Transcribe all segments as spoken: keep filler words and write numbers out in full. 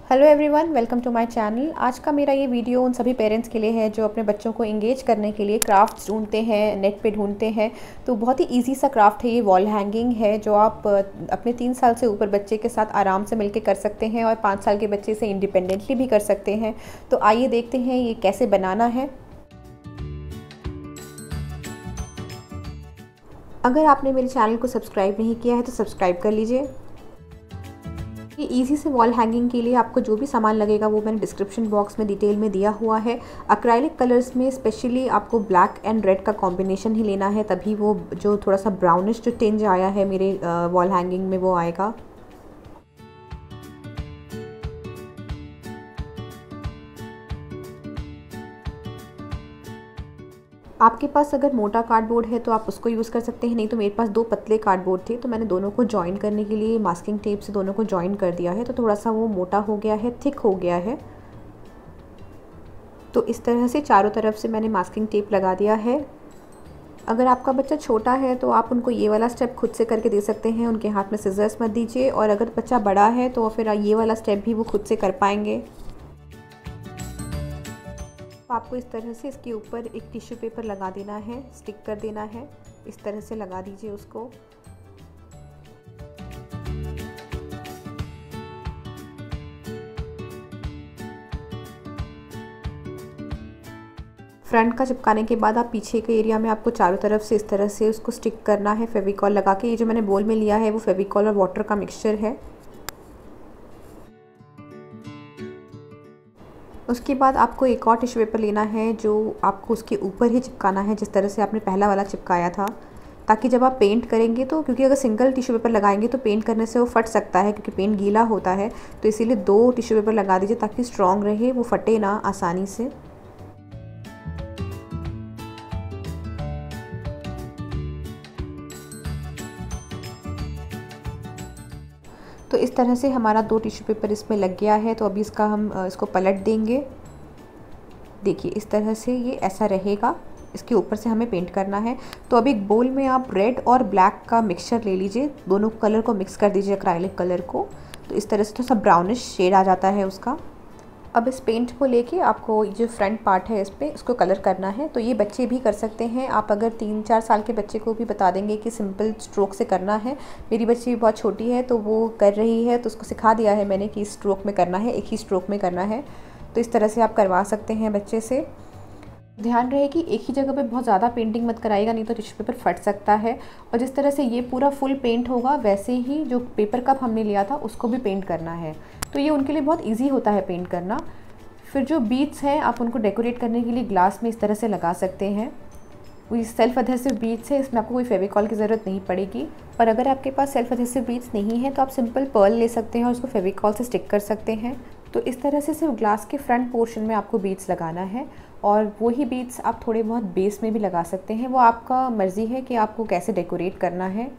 Hello everyone, welcome to my channel. आज का मेरा ये वीडियो उन सभी पेरेंट्स के लिए है जो अपने बच्चों को इंगेज करने के लिए क्राफ्ट्स ढूंढते हैं, नेट पे ढूंढते हैं। तो बहुत ही इजी सा क्राफ्ट है ये, वॉल हैंगिंग है जो आप अपने तीन साल से ऊपर बच्चे के साथ आराम से मिलके कर सकते हैं और पाँच साल के बच्चे से इंडिपेंडेंटली भी कर सकते हैं। तो आइए देखते हैं ये कैसे बनाना है। अगर आपने मेरे चैनल को सब्सक्राइब नहीं किया है तो सब्सक्राइब कर लीजिए। ये इजी से वॉल हैंगिंग के लिए आपको जो भी सामान लगेगा वो मैंने डिस्क्रिप्शन बॉक्स में डिटेल में दिया हुआ है। एक्राइलिक कलर्स में स्पेशली आपको ब्लैक एंड रेड का कॉम्बिनेशन ही लेना है, तभी वो जो थोड़ा सा ब्राउनिश जो टिंज आया है मेरे वॉल हैंगिंग में वो आएगा। आपके पास अगर मोटा कार्डबोर्ड है तो आप उसको यूज़ कर सकते हैं, नहीं तो मेरे पास दो पतले कार्डबोर्ड थे तो मैंने दोनों को जॉइन करने के लिए मास्किंग टेप से दोनों को जॉइन कर दिया है। तो थोड़ा सा वो मोटा हो गया है, थिक हो गया है। तो इस तरह से चारों तरफ से मैंने मास्किंग टेप लगा दिया है। अगर आपका बच्चा छोटा है तो आप उनको ये वाला स्टेप खुद से करके दे सकते हैं, उनके हाथ में सिजर्स मत दीजिए। और अगर बच्चा बड़ा है तो फिर ये वाला स्टेप भी वो खुद से कर पाएंगे। आपको इस तरह से इसके ऊपर एक टिश्यू पेपर लगा देना है, स्टिक कर देना है। इस तरह से लगा दीजिए उसको। फ्रंट का चिपकाने के बाद आप पीछे के एरिया में आपको चारों तरफ से इस तरह से उसको स्टिक करना है फेविकॉल लगा के। ये जो मैंने बोल में लिया है वो फेविकॉल और वाटर का मिक्सचर है। उसके बाद आपको एक और टिश्यू पेपर लेना है जो आपको उसके ऊपर ही चिपकाना है, जिस तरह से आपने पहला वाला चिपकाया था, ताकि जब आप पेंट करेंगे तो, क्योंकि अगर सिंगल टिश्यू पेपर लगाएंगे तो पेंट करने से वो फट सकता है क्योंकि पेंट गीला होता है। तो इसीलिए दो टिश्यू पेपर लगा दीजिए ताकि स्ट्रॉन्ग रहे, वो फटे ना आसानी से। तो इस तरह से हमारा दो टिश्यू पेपर इसमें लग गया है। तो अभी इसका हम इसको पलट देंगे। देखिए इस तरह से ये ऐसा रहेगा। इसके ऊपर से हमें पेंट करना है। तो अभी एक बोल में आप रेड और ब्लैक का मिक्सचर ले लीजिए, दोनों कलर को मिक्स कर दीजिए एक्राइलिक कलर को। तो इस तरह से थोड़ा सा ब्राउनिश शेड आ जाता है उसका। अब इस पेंट को लेके आपको जो फ्रंट पार्ट है इस पर इसको कलर करना है। तो ये बच्चे भी कर सकते हैं। आप अगर तीन चार साल के बच्चे को भी बता देंगे कि सिंपल स्ट्रोक से करना है। मेरी बच्ची भी बहुत छोटी है तो वो कर रही है, तो उसको सिखा दिया है मैंने कि स्ट्रोक में करना है, एक ही स्ट्रोक में करना है। तो इस तरह से आप करवा सकते हैं बच्चे से। ध्यान रहे कि एक ही जगह पे बहुत ज़्यादा पेंटिंग मत कराइएगा, नहीं तो टिश्यू पेपर फट सकता है। और जिस तरह से ये पूरा फुल पेंट होगा वैसे ही जो पेपर कप हमने लिया था उसको भी पेंट करना है। तो ये उनके लिए बहुत ईजी होता है पेंट करना। फिर जो बीड्स हैं आप उनको डेकोरेट करने के लिए ग्लास में इस तरह से लगा सकते हैं। वो सेल्फ अधेसिव बीड्स है, इसमें आपको कोई फेविकॉल की ज़रूरत नहीं पड़ेगी। पर अगर आपके पास सेल्फ अधेसिव बीड्स नहीं है तो आप सिंपल पर्ल ले सकते हैं और उसको फेविकॉल से स्टिक कर सकते हैं। तो इस तरह से सिर्फ ग्लास के फ्रंट पोर्शन में आपको बीड्स लगाना है और वही बीड्स आप थोड़े बहुत बेस में भी लगा सकते हैं। वो आपका मर्ज़ी है कि आपको कैसे डेकोरेट करना है।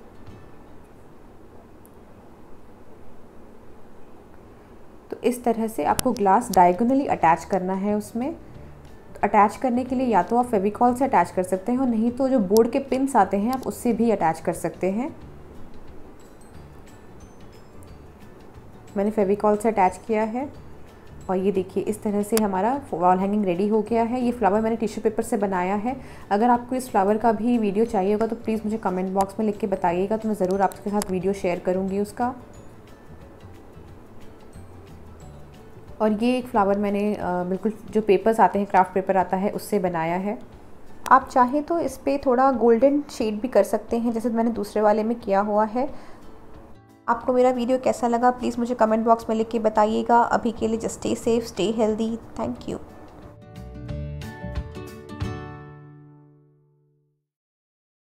तो इस तरह से आपको ग्लास डायगोनली अटैच करना है उसमें। अटैच करने के लिए या तो आप फेविकॉल से अटैच कर सकते हैं और नहीं तो जो बोर्ड के पिन्स आते हैं आप उससे भी अटैच कर सकते हैं। मैंने फेविकॉल से अटैच किया है और ये देखिए इस तरह से हमारा वॉल हैंगिंग रेडी हो गया है। ये फ्लावर मैंने टिश्यू पेपर से बनाया है। अगर आपको इस फ्लावर का भी वीडियो चाहिए होगा तो प्लीज़ मुझे कमेंट बॉक्स में लिख के बताइएगा, तो मैं ज़रूर आपके साथ वीडियो शेयर करूँगी उसका। और ये एक फ्लावर मैंने बिल्कुल जो पेपर्स आते हैं, क्राफ्ट पेपर आता है, उससे बनाया है। आप चाहें तो इस पर थोड़ा गोल्डन शेड भी कर सकते हैं जैसे मैंने दूसरे वाले में किया हुआ है। आपको मेरा वीडियो कैसा लगा प्लीज़ मुझे कमेंट बॉक्स में लिख के बताइएगा। अभी के लिए just stay safe, stay healthy. Thank you.